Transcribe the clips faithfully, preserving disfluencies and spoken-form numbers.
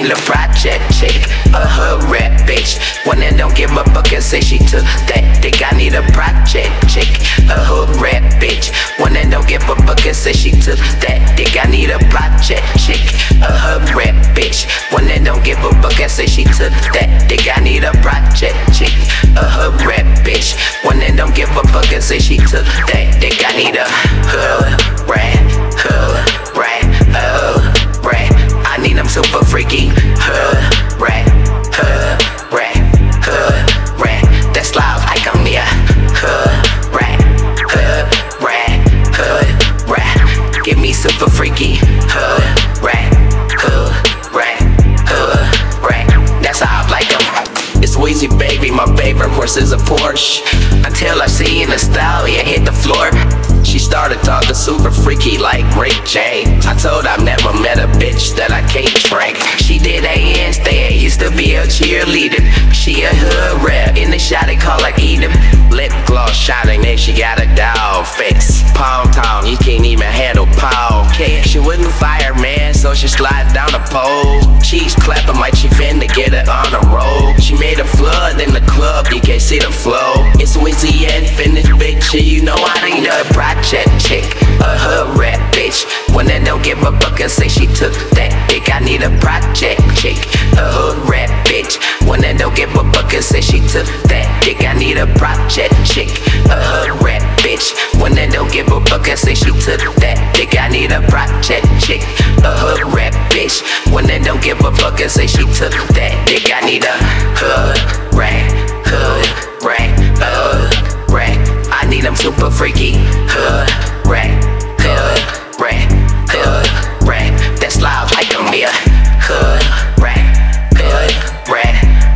need a project chick, a hood rat bitch, one that don't give a fuck and say she took that dick. I need a project chick, a hood rat bitch, one that don't give a fuck and say she took that dick. I need a project chick, a hood rat bitch, one that don't give a fuck and say she took that dick. I need a project chick, a hood rat bitch, one that don't give a fuck and say she took that dick. I need a hood rat, hood rat, hood rat. I need them super freaky, hood rat, hood rat, hood rat. That's loud like I'm near, hood rat, hood rat, hood rat. Give me super freaky, hood rat, hood rat, hood rat. That's how I like them. It's Weezy baby, my favorite horse is a Porsche. Until I see in the Staliion hit the floor. She started talking super freaky like Rick James. I told her I've never met a bitch that I can't drink. She did A N stay, used to be a cheerleader. She a hood rat, in the shot they call her Edom. Lip gloss shining, then she got a doll face. Palm town, you can't even handle Paul. She wouldn't fire man, so she slide down the pole. She's clapping like she finna get it on a roll. She made a flood in the club, you can't see the flow. It's Weezy and finished bitch, you know I need a project chick, a hood rat bitch, one that don't give a fuck and say she took that dick. I need a project chick, a hood rat bitch, one that don't give a fuck and say she took that dick. I need a project chick, a hood rat bitch, one that don't give a fuck and say she took that dick. I need a project chick, a hood rat bitch, one that don't give a fuck and say she took that dick. I need a hood rat, hood rat, hood rat. I need them super freaky, hood rat, hood rat, hood rat. That's loud like a mirror, hood rat, hood rat,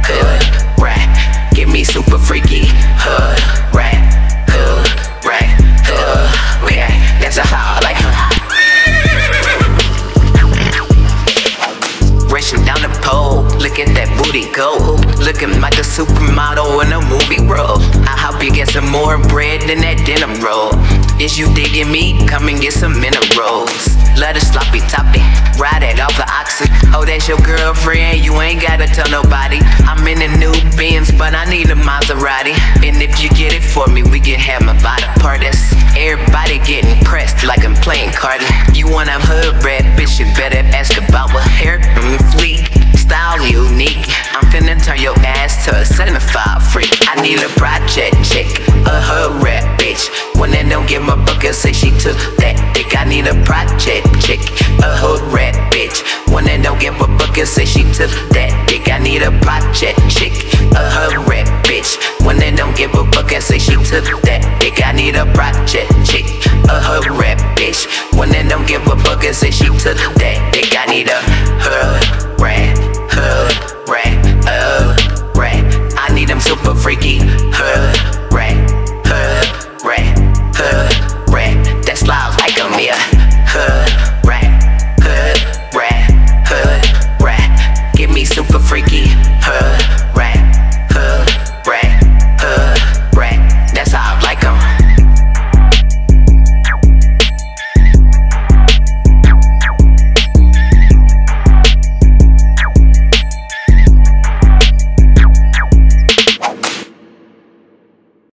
hood rat. Give me super freaky, hood rat, hood rat, hood rat. That's a how I like her. Racing down the pole, look at that booty go. Looking like a supermodel in a movie role. I hope you get some more bread than that denim roll. Is you digging me? Come and get some minerals. Let it sloppy toppy, ride it off the oxen. Oh, that's your girlfriend, you ain't gotta tell nobody. I'm in a new Benz, but I need a Maserati. And if you get it for me, we can have my body parties. Everybody getting pressed like I'm playing Cardi. You want a hood rat bitch, you better ask about what hair and fleek. Style unique, I'm finna turn your ass to a certified freak. I need a project chick, a hood rat bitch, one that don't give a fuck and say she took that dick. I need a project chick, a hood rat bitch, one that don't give a fuck and say she took that dick. I need a project chick, a hood rat bitch, one that don't give a fuck and say she took that dick. I need a project chick, a hood rat bitch, one that don't give a fuck and say she took that dick. I need a